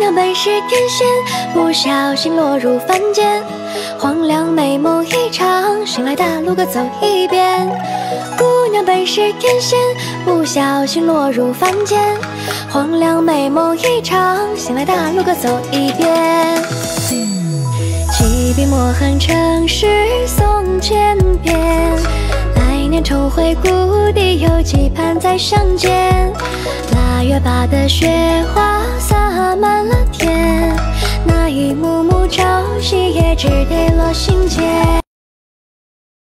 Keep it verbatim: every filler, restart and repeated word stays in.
娘本是天仙，不小心落入凡间。黄粱美梦一场，醒来大路各走一遍。姑娘本是天仙，不小心落入凡间。黄粱美梦一场，醒来大路各走一遍。起笔墨痕成诗送千遍，来年重回故地，有期盼再相见。腊月八的雪花洒满了天，那一幕幕朝夕也只跌落心间。